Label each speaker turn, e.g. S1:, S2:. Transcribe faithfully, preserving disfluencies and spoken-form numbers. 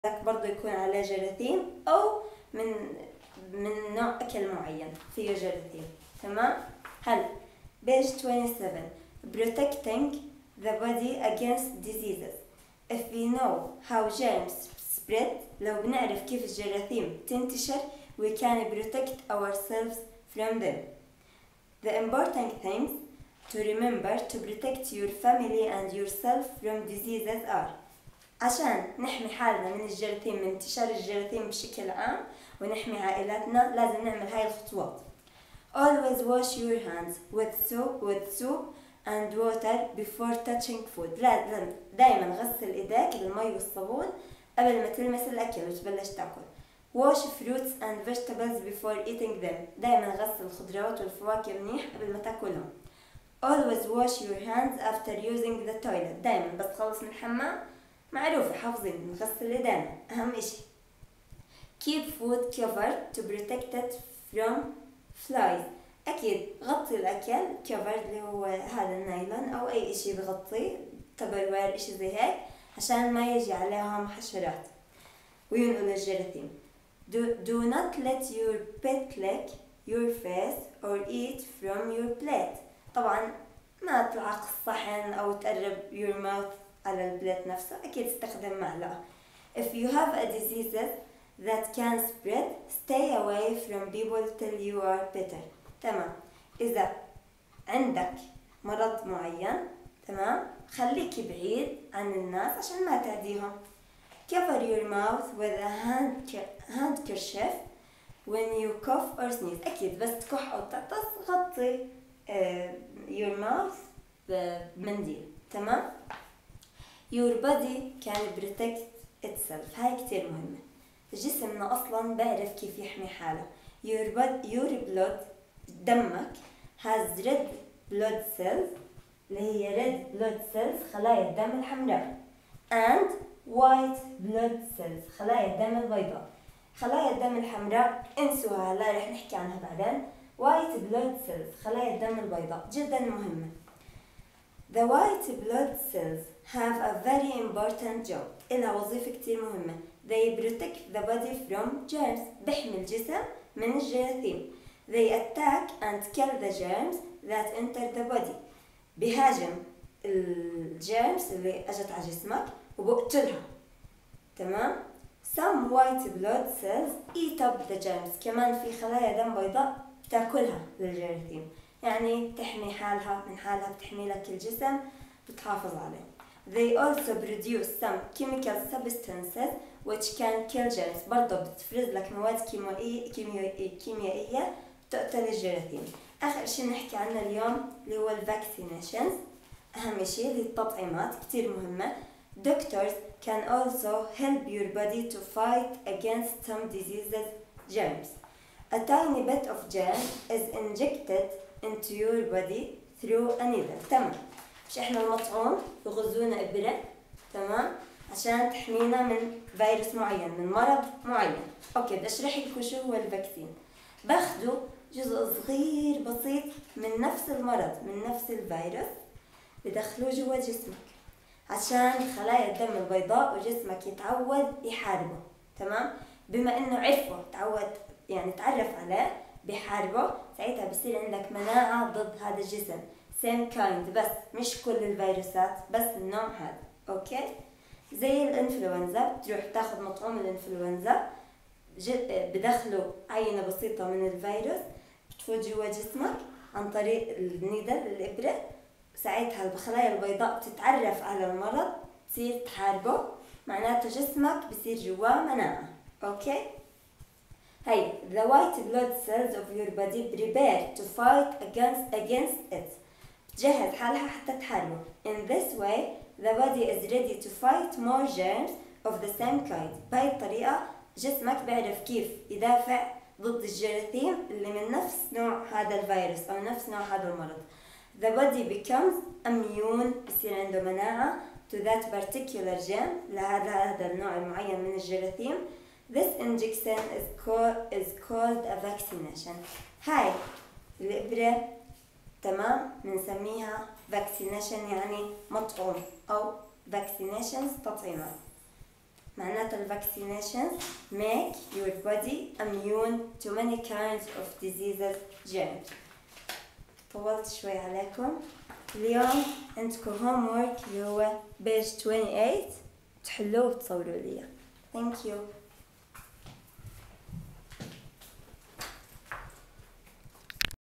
S1: ذاك برضه يكون عليه جراثيم أو من من نوع أكل معين فيه جراثيم. تمام؟ هل page twenty-seven protecting the body against diseases. If we know how germs spread, لو بنعرف كيف الجراثيم تنتشر, we can protect ourselves from them. The important things to remember to protect your family and yourself from diseases are: عشان نحمي حالنا من الجراثيم, من انتشار الجراثيم بشكل عام, ونحمي عائلاتنا, لازم نعمل هاي الخطوات. Always wash your hands with soap, with soap and water before touching food. لازم دايما غسل ايديك بالمي والصابون قبل ما تلمس الاكل وتبلش تاكل. Wash fruits and vegetables before eating them. دايما غسل الخضروات والفواكه منيح قبل ما تاكلهم. Always wash your hands after using the toilet. دايما بس تخلص من الحمام, معروفة حافظين, نغسل ايدينا اهم اشي. Keep food covered to protect it from flies. اكيد غطي الاكل covered اللي هو هذا النايلون او اي اشي بغطيه, تبروير اشي زي هيك, عشان ما يجي عليهم حشرات وينقل الجراثيم. Do, do not let your pet lick your face or eat from your plate. طبعا ما تلعق الصحن او تقرب your mouth على البليت نفسه, اكيد استخدم معلقة. If you have a disease that can spread, stay away from people till you are better. تمام, اذا عندك مرض معين, تمام, خليك بعيد عن الناس عشان ما تعديهم. Cover your mouth with a hand handkerchief when you cough or sneeze. اكيد بس تكح او تعطس غطي uh, your mouth بمنديل. تمام. Your body can protect itself. هاي كتير مهمة. جسمنا أصلاً بعرف كيف يحمي حاله. Your blood, your blood, دمك has red blood cells, اللي هي red blood cells, خلايا الدم الحمراء, and white blood cells, خلايا الدم البيضاء. خلايا الدم الحمراء انسوها, هلا رح نحكي عنها بعدين. white blood cells, خلايا الدم البيضاء, جداً مهمة. The white blood cells have a very important job. إلها وظيفة كتير مهمة. They protect the body from germs. بحمي الجسم من الجراثيم. They attack and kill the germs that enter the body. بهاجم الجيرمز اللي اجت على جسمك وبقتلها. تمام. Some white blood cells eat up the germs. كمان في خلايا دم بيضاء بتاكلها للجراثيم. يعني تحمي حالها من حالها, بتحمي لك الجسم, بتحافظ عليه. They also produce some chemical substances which can kill germs. برضه بتفرز لك مواد كيميائية كيميائية كيميائية تقتل الجراثيم. آخر شيء نحكي عنه اليوم اللي هو الفاكسينيشنز. أهم شيء اللي التطعيمات كتير مهمة. Doctors can also help your body to fight against some diseases, germs. A tiny bit of germ is injected into your body through a needle. تمام. مش احنا المطعوم بغزونا إبرة, تمام, عشان تحمينا من فيروس معين, من مرض معين. اوكي, بدي اشرح لكم شو هو الفاكسين. باخدوا جزء صغير بسيط من نفس المرض, من نفس الفيروس, بدخلوه جوا جسمك عشان خلايا الدم البيضاء وجسمك يتعود يحاربه. تمام. بما انه عرفه, تعود يعني تعرف عليه, بحاربه, ساعتها بصير عندك مناعة ضد هذا الجسم. same kind, بس مش كل الفيروسات, بس النوع هذا. اوكي. زي الانفلونزا, بتروح تاخذ مطعوم الانفلونزا, بدخلوا عينة بسيطة من الفيروس, بتفوت جوا جسمك عن طريق النيدل, الإبرة. ساعتها الخلايا البيضاء بتتعرف على المرض, تصير تحاربه, معناته جسمك بصير جواه مناعة. اوكي. هاي the white blood cells of your body prepare to fight against against it. بتجهز حالها حتى تحاربه. In this way the body is ready to fight more germs of the same kind. بهاي الطريقة جسمك بيعرف كيف يدافع ضد الجراثيم اللي من نفس نوع هذا الفيروس أو نفس نوع هذا المرض. The body becomes immune, بصير عنده مناعة to that particular germ, لهذا هذا النوع المعين من الجراثيم. This injection is called is called a vaccination. هاي الإبرة, تمام, بنسميها vaccination, يعني مطعوم, أو vaccinations, تطعيمات. معناتها ال vaccinations make your body immune to many kinds of diseases germs. طولت شوي عليكم. اليوم عندكم homework اللي هو page twenty-eight تحلوه وتصوروا لي. Thank you.